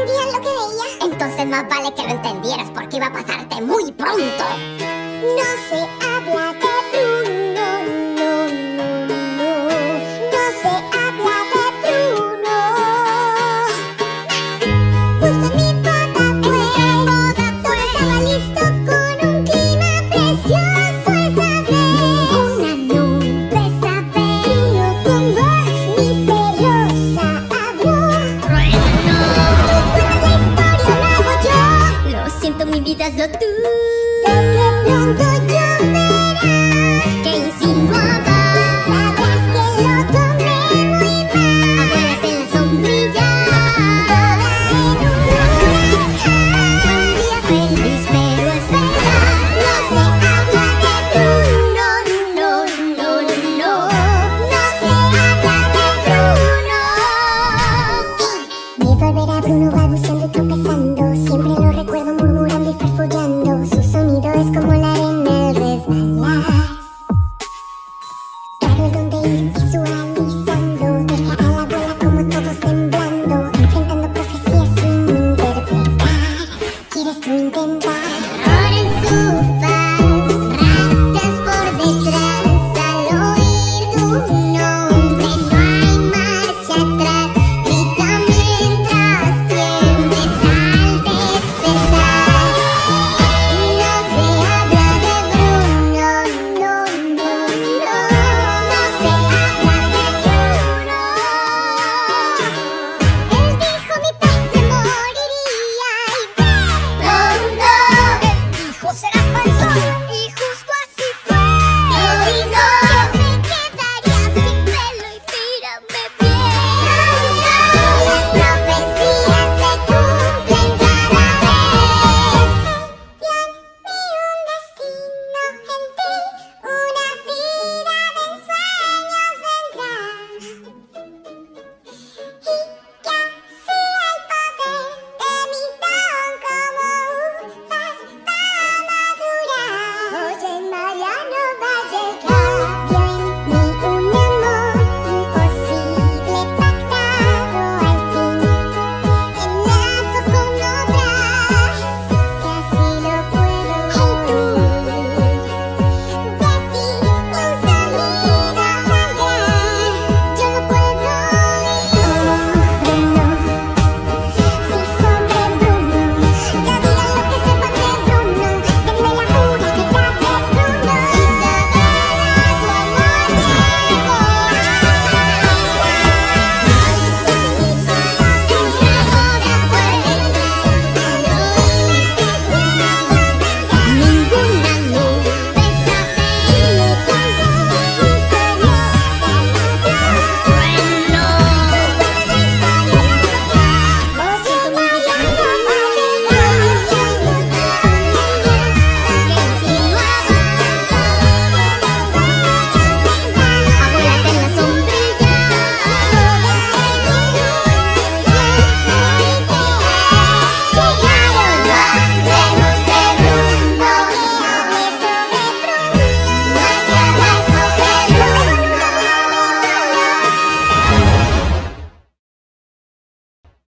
entendían lo que veía. Entonces más vale que lo entendieras porque iba a pasarte muy pronto. No se habla de Bruno, no, no, no. No se habla de Bruno. Justo en mi boda fue, todo estaba listo con un clima precioso esa vez. Una nube sabe, Bruno con voz misteriosa habló. ¡Trueno! Cuenta la historia, lo hago yo. Lo siento, mi vida es lo tú. Sé que pronto lloverá. ¿Qué insinuaba? Sabrás que lo tomé muy mal. Acuérdate en la sombrilla. Toda en un huracán. Un día feliz, pero espera. No se habla de Bruno, No, no, no. no se habla de Bruno. De volver a Bruno balbuceando y tropezando. Siempre lo recuerdo murmurando y farfullando. Su sonido es como la